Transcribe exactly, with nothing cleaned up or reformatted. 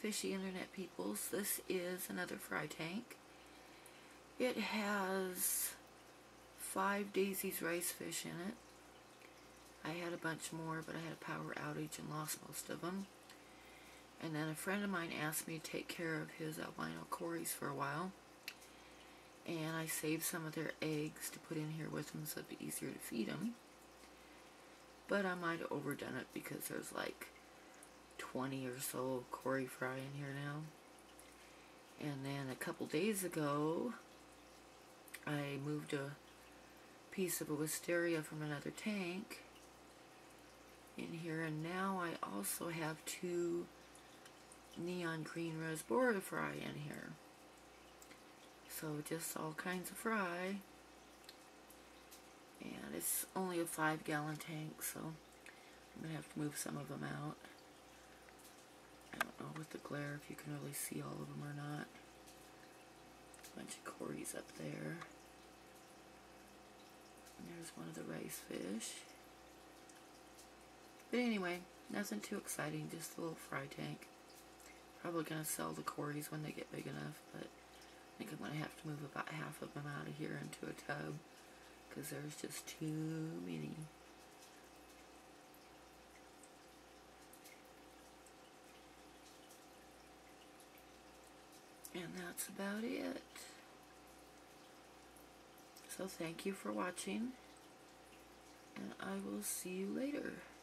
fishy internet peoples. This is another fry tank. It has five Daisy's rice fish in it. I had a bunch more, but I had a power outage and lost most of them. And then a friend of mine asked me to take care of his albino cories for a while. And I saved some of their eggs to put in here with them so it'd be easier to feed them. But I might have overdone it because there's like twenty or so cory fry in here now. And then a couple days ago, I moved a piece of a wisteria from another tank in here, and now I also have two neon green rasbora fry in here. So just all kinds of fry. And it's only a five gallon tank, so I'm going to have to move some of them out. I don't know with the glare if you can really see all of them or not. A bunch of cories up there. And there's one of the rice fish. But anyway, nothing too exciting, just a little fry tank. Probably going to sell the cories when they get big enough, but I think I'm going to have to move about half of them out of here into a tub because there's just too many. And that's about it. So thank you for watching, and I will see you later.